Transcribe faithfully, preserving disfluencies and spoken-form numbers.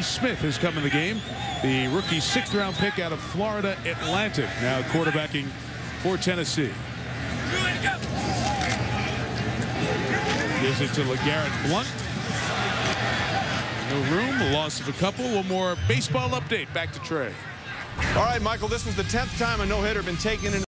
Smith has come in the game. The rookie sixth round pick out of Florida Atlantic. Now quarterbacking for Tennessee. Gives it to LeGarrette Blunt. No room, a loss of a couple. One more baseball update. Back to Trey. All right, Michael, this was the tenth time a no-hitter been taken in